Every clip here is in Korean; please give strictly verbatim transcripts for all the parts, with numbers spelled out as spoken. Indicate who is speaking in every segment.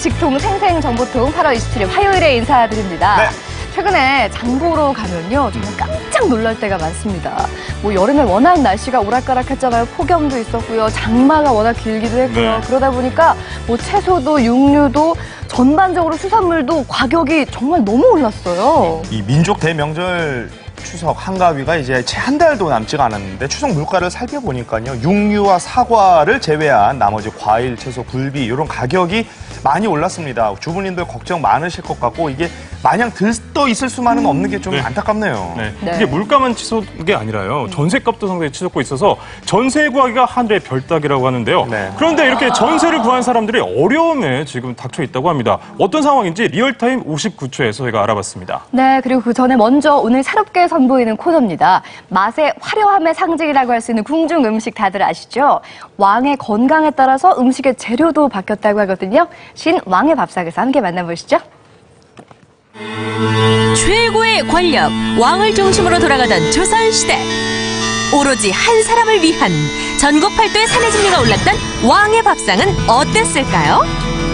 Speaker 1: 식통 생생정보통 팔월 이십칠일 화요일에 인사드립니다.
Speaker 2: 네.
Speaker 1: 최근에 장 보러 가면요, 정말 깜짝 놀랄 때가 많습니다. 뭐 여름에 워낙 날씨가 오락가락했잖아요. 폭염도 있었고요. 장마가 워낙 길기도 했고요.
Speaker 2: 네.
Speaker 1: 그러다 보니까 뭐 채소도 육류도 전반적으로 수산물도 가격이 정말 너무 올랐어요.
Speaker 2: 이 민족 대명절 추석 한가위가 이제 채 한 달도 남지가 않았는데 추석 물가를 살펴보니까요. 육류와 사과를 제외한 나머지 과일, 채소, 굴비 이런 가격이 많이 올랐습니다. 주부님들 걱정 많으실 것 같고 이게 마냥 들떠 있을 수만은 없는 게 좀
Speaker 3: 네.
Speaker 2: 안타깝네요.
Speaker 3: 네.
Speaker 1: 네.
Speaker 3: 이게 물가만 치솟은 게 아니라요. 전세값도 상당히 치솟고 있어서 전세 구하기가 하늘의 별따기라고 하는데요.
Speaker 2: 네.
Speaker 3: 그런데 이렇게 전세를 구한 사람들이 어려움에 지금 닥쳐 있다고 합니다. 어떤 상황인지 리얼타임 오십구 초에서 저희가 알아봤습니다.
Speaker 1: 네, 그리고 그 전에 먼저 오늘 새롭게 선보이는 코너입니다. 맛의 화려함의 상징이라고 할 수 있는 궁중 음식 다들 아시죠? 왕의 건강에 따라서 음식의 재료도 바뀌었다고 하거든요. 신 왕의 밥상에서 함께 만나보시죠.
Speaker 4: 최고의 권력, 왕을 중심으로 돌아가던 조선시대. 오로지 한 사람을 위한 전국 팔도의 사내 진리가 올랐던 왕의 밥상은 어땠을까요?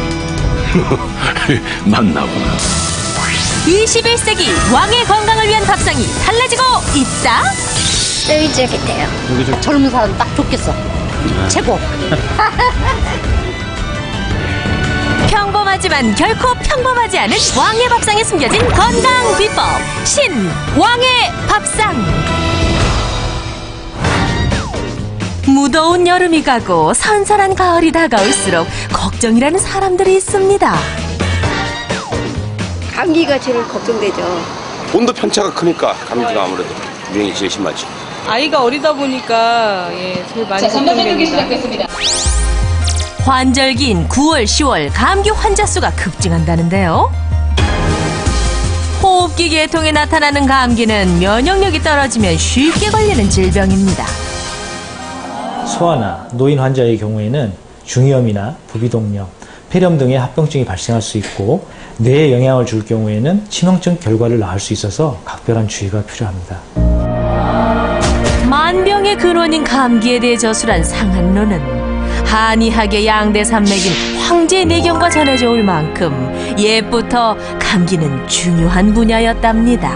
Speaker 5: 맞나보다.
Speaker 4: 이십일 세기 왕의 건강을 위한 밥상이 달라지고 있다.
Speaker 6: 쫄깃쫄깃해요. 여기 좀 젊은 사람 딱 좋겠어. 최고.
Speaker 4: 평범하지만 결코 평범하지 않은 왕의 밥상에 숨겨진 건강 비법. 신 왕의 밥상. 무더운 여름이 가고 선선한 가을이 다가올수록 걱정이라는 사람들이 있습니다.
Speaker 6: 감기가 제일 걱정되죠.
Speaker 5: 온도 편차가 크니까 감기가 아무래도 유행이 제일 심하지.
Speaker 7: 아이가 어리다 보니까 예, 제일 많이 걱정됩니다.
Speaker 4: 환절기인 구월, 시월 감기 환자 수가 급증한다는데요. 호흡기 계통에 나타나는 감기는 면역력이 떨어지면 쉽게 걸리는 질병입니다.
Speaker 8: 소아나 노인 환자의 경우에는 중이염이나 부비동염, 폐렴 등의 합병증이 발생할 수 있고 뇌에 영향을 줄 경우에는 치명적 결과를 낳을 수 있어서 각별한 주의가 필요합니다.
Speaker 4: 만병의 근원인 감기에 대해 저술한 상한론은 한의학의 양대 산맥인 황제 내경과 전해져 올 만큼 옛부터 감기는 중요한 분야였답니다.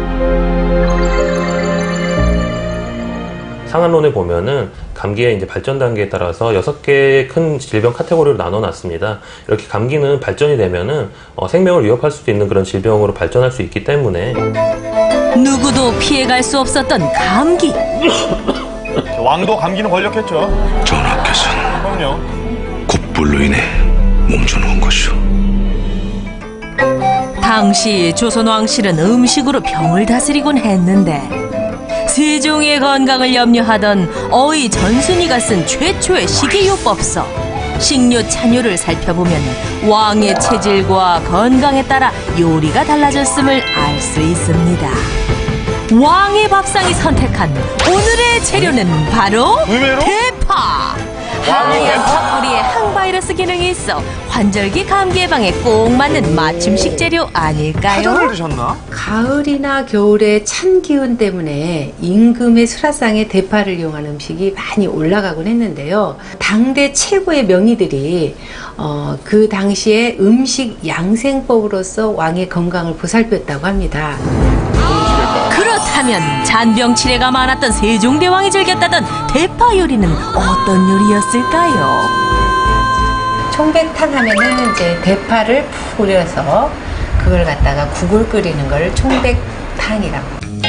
Speaker 9: 상한론에 보면은 감기의 이제 발전 단계에 따라서 여섯 개의 큰 질병 카테고리로 나눠놨습니다. 이렇게 감기는 발전이 되면은 어, 생명을 위협할 수도 있는 그런 질병으로 발전할 수 있기 때문에
Speaker 4: 누구도 피해갈 수 없었던 감기.
Speaker 2: 왕도 감기는 걸렸겠죠.
Speaker 5: 전하께서는
Speaker 2: 그럼요.
Speaker 5: 곧불로 인해 몸져놓은 것이오.
Speaker 4: 당시 조선 왕실은 음식으로 병을 다스리곤 했는데 세종의 건강을 염려하던 어의 전순이가 쓴 최초의 식이요법서 식료 찬요를 살펴보면 왕의 체질과 건강에 따라 요리가 달라졌음을 알 수 있습니다. 왕의 밥상이 선택한 오늘의 재료는 바로
Speaker 2: 의외로?
Speaker 4: 대파! 하얀 파뿌리에 항바이러스 기능이 있어 환절기 감기 예방에 꼭 맞는 맞춤 식재료 아닐까요?
Speaker 2: 파전을 드셨나?
Speaker 10: 가을이나 겨울에 찬 기운 때문에 임금의 수라상에 대파를 이용한 음식이 많이 올라가곤 했는데요. 당대 최고의 명의들이 어, 그 당시에 음식 양생법으로서 왕의 건강을 보살폈다고 합니다.
Speaker 4: 그렇다면 잔병치레가 많았던 세종대왕이 즐겼다던 대파 요리는 어떤 요리였을까요?
Speaker 10: 총백탕 하면은 이제 대파를 푹 우려서 그걸 갖다가 국을 끓이는 걸 총백탕이라고.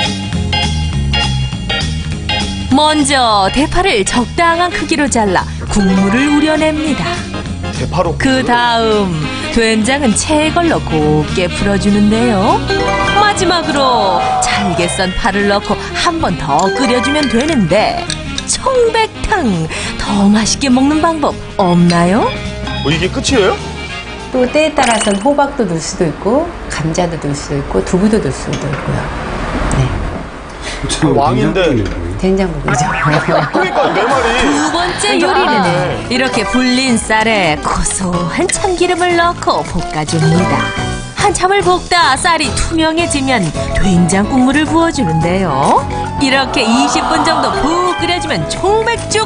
Speaker 4: 먼저 대파를 적당한 크기로 잘라 국물을 우려냅니다.
Speaker 2: 대파로.
Speaker 4: 그 다음 된장은 채 걸러 곱게 풀어주는데요. 마지막으로 잘게 썬 파를 넣고 한 번 더 끓여주면 되는데 총백탕 더 맛있게 먹는 방법 없나요?
Speaker 2: 뭐 이게 끝이에요?
Speaker 10: 또 때에 따라서는 호박도 넣을 수도 있고 감자도 넣을 수도 있고 두부도 넣을 수도 있고요. 네.
Speaker 2: 왕인데.
Speaker 10: 된장국이죠.
Speaker 2: 그러니까 내 말이.
Speaker 4: 두 번째 요리는 이렇게 불린 쌀에 고소한 참기름을 넣고 볶아줍니다. 한참을 볶다 쌀이 투명해지면 된장 국물을 부어주는데요. 이렇게 이십 분 정도 푹 끓여주면 총백죽